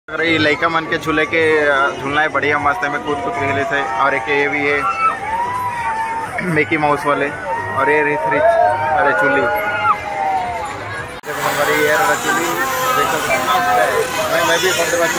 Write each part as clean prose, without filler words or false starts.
अगर ये लड़का मन के झूले के झूलना है बढ़िया मस्त है, में कूद कूद खेले थे। और एक ये भी है मिकी माउस वाले, और ये रिच अरे चुली मैं भी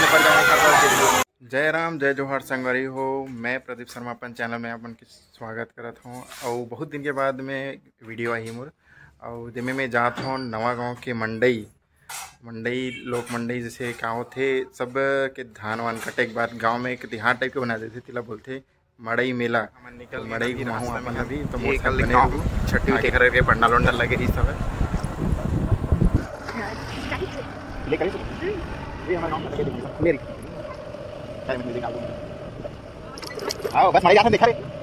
जय राम जय जोहार संगवारी हो। मैं प्रदीप शर्मा अपन चैनल में अपन के स्वागत करत हूँ। और बहुत दिन के बाद में वीडियो आई मोर, और जिसमें मैं जात हूँ नवा गाँव के मंडई लोक मंडई जैसे गाँव थे सब के धान वान कटे के बाद गाँव में एक तिहार टाइप के बना देते, तिला बोलते मड़ई मेला। निकल मड़ई घुमाऊँ अपन अभी तो छठी उठी कर के पंडाल वंडाल लगे रही सब आओ बस मड़ई दिखा रहे।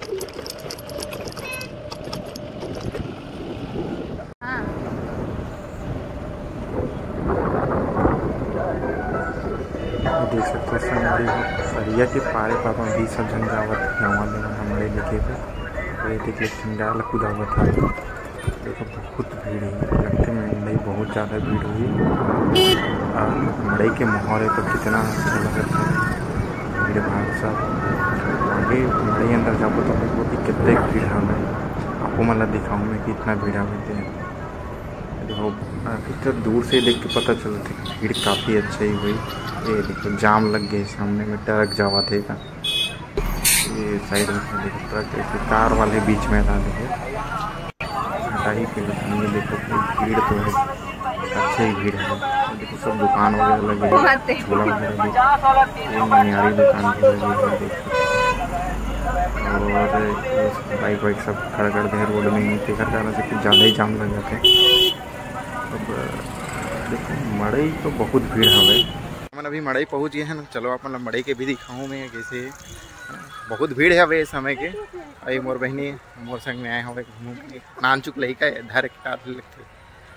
देख सकते हो संगवारी हो सरिया के पारे पापा भी सब जन जावत गाँव में हमारे लेके पे देख ले कुदावत है। देखो बहुत भीड़ है, लगते में बहुत ज़्यादा भीड़ हुई। मड़ई के माहौल है तो कितना अच्छा लगता है, भीड़ भाड़ सब। आगे मड़ई अंदर जाओ तो देखो कि कितने भीड़ हमें आपको मतलब दिखाऊँ मैं कि इतना भीड़ होते हैं। देखो तो दूर से देख के पता चलता है कि भीड़ काफ़ी अच्छा ही हुई। ये देखो जाम लग गए, सामने में ट्रक जावा थे का, ये साइड में देखो ट्रक ऐसे कार वाले बीच में था। देखो हटा ही पे देखो भीड़ तो है, अच्छी ही भीड़ है। देखो सब दुकान वगैरह लगे हैं, झूला वगैरह भी मनियारी दुकान भी लगी है। और बाइक वाइक सब खड़ा कर दे रोड में, नहीं कर जाना से कुछ ज़्यादा ही जाम लग जाते हैं। अब देखो मड़ई तो बहुत भीड़ है। अपन अभी मड़ई पहुंच गए हैं ना, चलो अपन मड़ई के भी दिखाऊँ मैं कैसे बहुत भीड़ है वे समय के। अभी मोर बहनी मोर संग में आए हुए नान चुक लही का धर के काट लगते।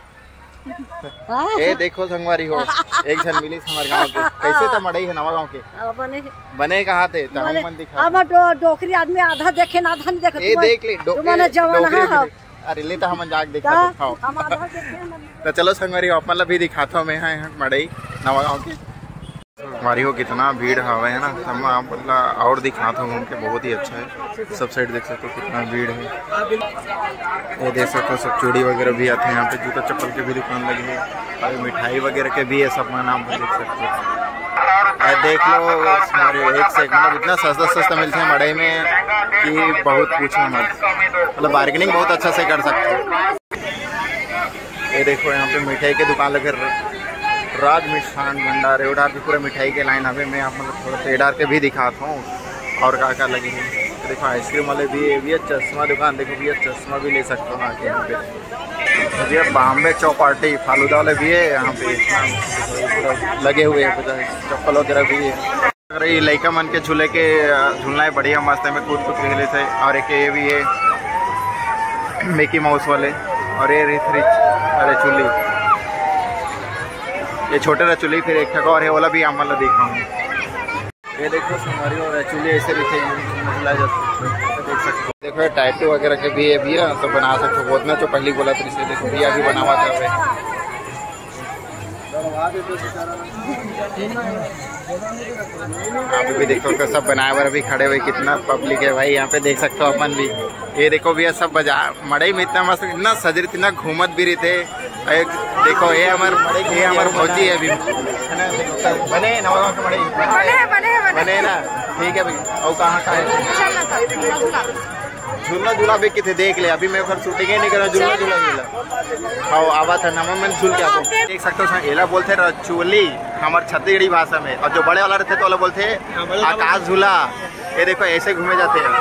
ए देखो संगवारी हो एक जन मिली हमारे गांव के, कैसे था मड़ई है नवा गांव के बने कहाँ थे तो हम मन दिखा। अब डोकरी आदमी आधा देखे ना आधा नहीं देखे। ए देख ले डोकरी, अरे ले तो हम जाके देखा दिखाओ। तो चलो संगवारी अपन भी दिखाता हूँ मैं यहाँ मड़ई नवा गाँव के। हमारी हो कितना भीड़ हवा है ना, सब मतलब और दिखाता हूँ उनके, बहुत ही अच्छा है। सब साइड देख सकते हो कितना भीड़ है। ये देख सकते हो सब चूड़ी वगैरह भी आते हैं यहाँ पे, जूता चप्पल की भी दुकान लगी है, और मिठाई वगैरह के भी है सब नाम पर देख सकते हो। देख लो हमारे एक से मतलब इतना सस्ता मिलते हैं मड़ई में कि बहुत पूछो मत, मतलब बार्गेनिंग बहुत अच्छा से कर सकते हो। ये देखो यहाँ पे मिठाई की दुकान लगे, राज मिष्ठान भंडार एडार की पूरा मिठाई के लाइन अभी मैं आप मतलब थोड़ा सा एडार के भी दिखाता हूँ और क्या लगी है। देखो आइसक्रीम वाले भी है, भैया चश्मा दुकान देखो, भैया चश्मा भी ले सकते हो आके यहाँ पे। भैया बॉम्बे चौपाटी फालूदा वाले भी है यहाँ पे लगे हुए हैं, चप्पल वगैरह भी है। अगर ये लड़का मन के झूले के झूलना है बढ़िया मस्त है, में कूद कूद खेले थे। और एक ये भी है मिकी माउस वाले, और ये रिच अरे चुली ये छोटे रचुली। फिर एक और है वाला भी आमला दिखाऊँ। ये देखो संगवारी और रचुली ऐसे दिखे देख सकते हो। देखो टैटू वगैरह के भी है भैया, सब बना सकते हो। बहुत ना जो पहली बोला तो इसे देखो भैया भी बनावा कर रहे। आप भी देखो तो सब बनाए हुए अभी खड़े हुए, कितना पब्लिक है भाई यहाँ पे देख सकते हो अपन भी। ये देखो भैया सब बजा मड़ई में इतना मस्त इतना सज रही, इतना घूमत भी रही थे। देखो ये हमारे फौजी है अभी बने नवा गाँव के मड़ई बने ना, ठीक है भाई। और कहाँ का है झूला झूला भी कितने देख ले, अभी मैं घर शूटिंग ही नहीं कर रहा। झूला और आवा था नाम मैंने झूल के आपको देख सकते हो। एला बोलते रचुली हमारे छत्तीसगढ़ी भाषा में, और जो बड़े वाला रहते तो वाला बोलते आकाश झूला। ये देखो ऐसे घूमे जाते हैं।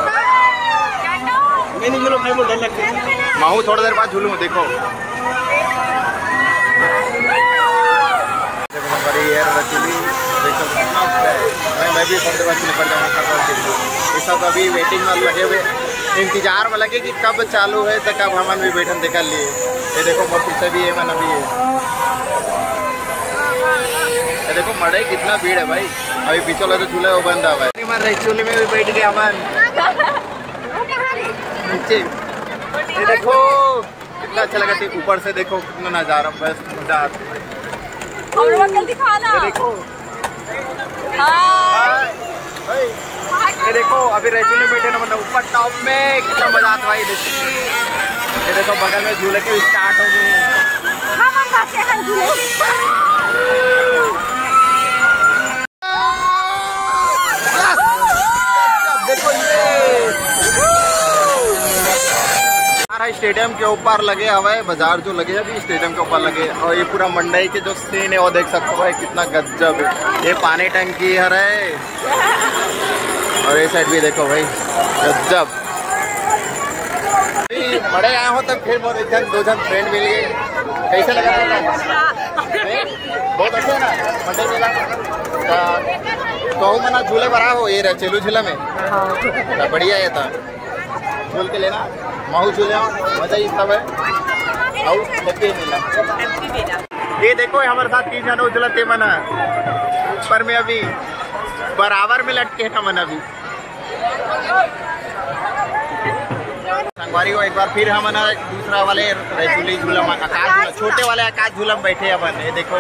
महू थोड़ा देर बाद झूलूँ देखो। मैं भी ये सब अभी वेटिंग में लगे हुए, इंतजार में लगे कि कब चालू है तो कब हम भी बैठन देखा लिए। ये देखो बहुत पीछे भी है मन अभी है। ये देखो मड़ई कितना भीड़ है भाई, अभी पीछे वाला जो झूला है वो बंद हुआ है। हमारे चूल्हे में भी बैठ गया मन नीचे। ये देखो कितना अच्छा लगा ऊपर से, देखो कितना नजारा, बस मजा आता है। देखो ये देखो अभी रेचुली बैठे ना मतलब ऊपर टॉप में कितना मजा आता भाई। ये देखो बगल में झूले के स्टार्ट हो गए। देखो ये स्टेडियम के ऊपर लगे हवाई बाजार जो लगे अभी स्टेडियम के ऊपर लगे, और ये पूरा मंडई के जो सीन है वो देख सकते हो भाई कितना गजब है। ये पानी टंकी है और ये साइड भी देखो भाई गजब। बड़े आए हो तब फिर बहुत एक जन दो जन फ्रेंड मिल गए। कैसे लगा बहुत अच्छा है ना मंडई मेला। कहूँ मना झूले बड़ा हो ये चेलू झूला में बढ़िया है था झूल के लेना महू झूले मजा ही सब है। ये देखो हमारे साथ 3 जन उछलते मना ऊपर में अभी बराबर में लटके है मन अभी। संगवारी को एक बार फिर हम दूसरा वाले रेचुली झूला आकाश झूला छोटे वाले आकाश झूला में बैठे अपन। ये देखो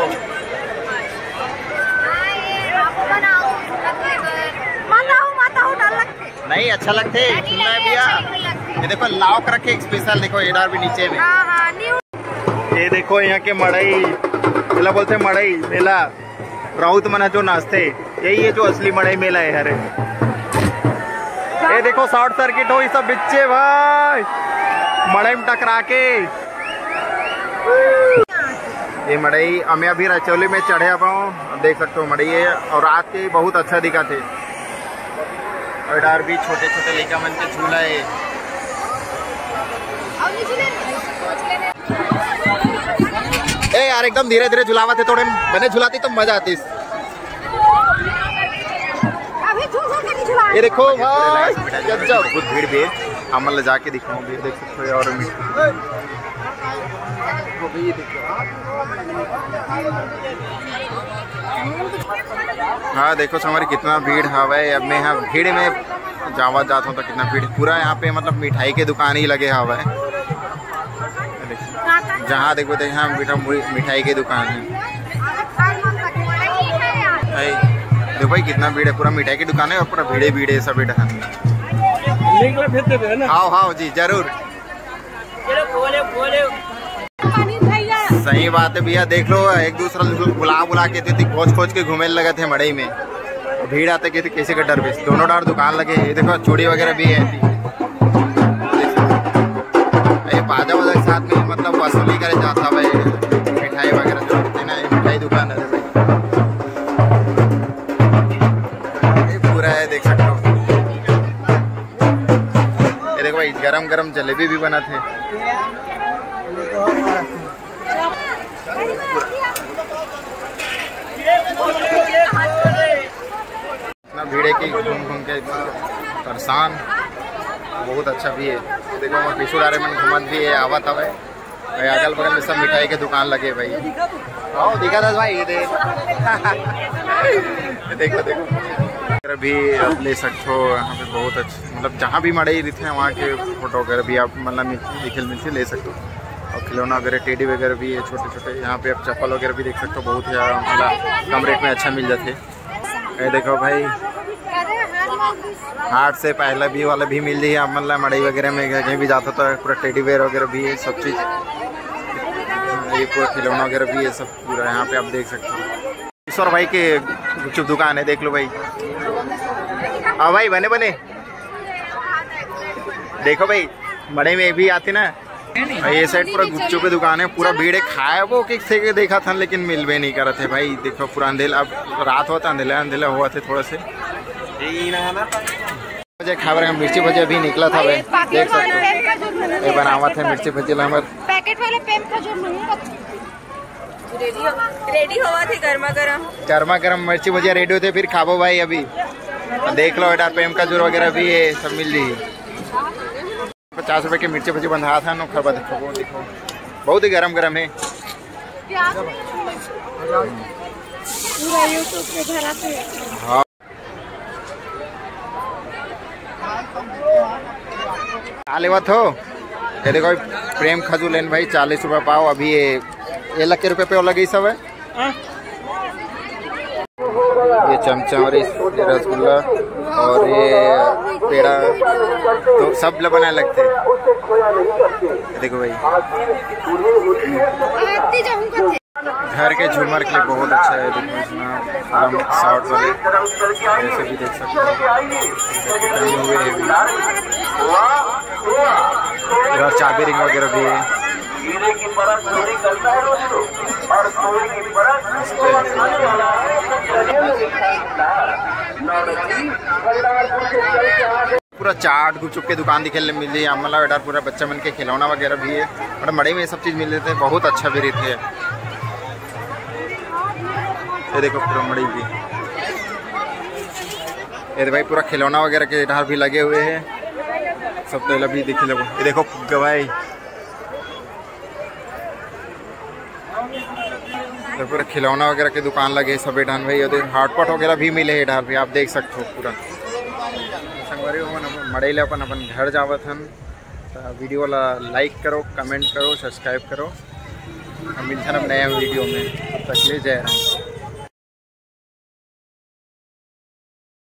नहीं अच्छा लगते झूलना है भैया। ये देखो लाव रखे स्पेशल देखो इधर भी नीचे में। ये देखो यहाँ के मड़ई मेला बोलते मड़ई मेला राउत मना जो नाचते यही है जो असली मड़ई मेला है। हरे ये देखो शॉर्ट सर्किट हो ये सब बिच्चे भाई मड़ई में टकरा के। ये मड़ई हमें अभी रचौली में चढ़े पाऊँ देख सकते हो मड़ई है और रात के बहुत अच्छा दिखा थे। और इधर भी छोटे छोटे लड़का मन के झूला है। ए यार एकदम धीरे धीरे झुलावा थे थोड़े मैंने झुलाती तो मजा आती। ये देखो भाई बहुत भीड़ भी है हम ले जाके दिखाऊं भी देख सकते हो। और हाँ देखो हमारी कितना भीड़ हवाए। अब मैं यहाँ भीड़ में जावा जाता हूँ तो कितना भीड़ पूरा यहाँ पे मतलब मिठाई के दुकान ही लगे हवा है। जहाँ देखो तो यहाँ मिठाई की दुकान है। देखो भाई कितना भीड़ है पूरा मिठाई की दुकान है और पूरा भीड़े भीड़े सब बेटा। हाँ हाँ जी जरूर सही बात है भैया। देख लो एक दूसरा बुला के थे खोज खोज के घूमे लगे थे मड़ई में भीड़ आते कि कैसे का डर भी दोनों डर दुकान लगे। ये देखो चूड़ी वगैरह भी है बाजा वाजा के साथ में मतलब वसूली करे जाता भाई मिठाई वगैरह जो होते ना मिठाई दुकान है भाई ये पूरा है देख सकते हो। ये देखो भाई गरम गरम जलेबी भी बना थे। इतना भीड़ की घूम घूम के परेशान बहुत अच्छा भी है। देखो पिछुड़ारे में घूमत भी है आवत हवे अगल बगल में सब मिठाई के दुकान लगे भाई। आओ दिखा था भाई ये देखो देखो भी आप ले सकते हो यहाँ पे बहुत अच्छा मतलब जहाँ भी मड़ई रहते हैं वहाँ के फोटो वगैरह भी आप मतलब मिलती ले सकते हो। और खिलौना वगैरह टेडी वगैरह भी है छोटे छोटे। यहाँ पे आप चप्पल वगैरह भी देख सकते हो बहुत ही मतलब कम रेट में अच्छा मिल जाते। ये देखो भाई हाट से पहले भी वाला भी मिल जाए मतलब मड़ई वगैरह में कहीं भी जाता तो पूरा टेडी वेयर वगैरह भी है सब चीज़। ये पूरा खिलौना वगैरह भी है सब पूरा यहाँ पे आप देख सकते हो। ईश्वर भाई के गुपचुप दुकान है देख लो भाई। हाँ भाई बने बने देखो भाई मड़ई में भी आती ना ये साइड पूरा गुपचुप की दुकान है पूरा भीड़ है। खाया वो के देखा था लेकिन मिल भी नहीं कर रहे थे भाई। देखो पूरा अंधेला अब रात होता अंधेला अंधेला हुआ थे थोड़ा से खबर मिर्ची भजी अभी निकला था भाई देख सकते हो। ये बनावा था मिर्ची भजी पैकेट वाले रेडी हुआ थे गर्मा गर्म मिर्ची भजिया रेडी होते फिर खाबो भाई। अभी देख लो इधर पेम का जोर वगैरह भी है सब मिल रही है। 50 रुपए की मिर्ची भजी बंधा था खबर देखो देखो बहुत ही गरम गरम है। हाँ लेवत हो ये देखो प्रेम खजूर लेन भाई 40 रुपये पाओ। अभी ये 1 लाख के रुपए पे लगे सब है। ये चमचा और ये रसगुल्ला और ये पेड़ा तो सब बनाए लगते हैं। देखो भाई घर के झूमर के लिए बहुत अच्छा है। देखो इसमें शॉर्ट वाले ऐसे भी देख सकते हैं। चाबी रिंग वगैरह भी है। पूरा चाट गुपचुप के दुकान दिखेने मिल रही है। अमला वेडार पूरा बच्चा मन के खिलौना वगैरह भी है और मड़े में ये सब चीज़ मिल जाते हैं। बहुत अच्छा भी रहती है। ये देखो पूरा मड़ी भी, ये भाई पूरा खिलौना वगैरह के ढार भी लगे हुए हैं। सब तो भी दिखे लगो। ये देखो गवाई तो पूरा खिलौना वगैरह की दुकान लगे सब ढान भाई। और हॉटपॉट वगैरह भी मिले है ढार भी, आप देख सकते हो पूरा। संगवारी मड़े ले अपन घर जावत हन। तो वीडियो ला लाइक करो, कमेंट करो, सब्सक्राइब करो। हम मिलते हैं अब नया वीडियो में। तक ले जय राम।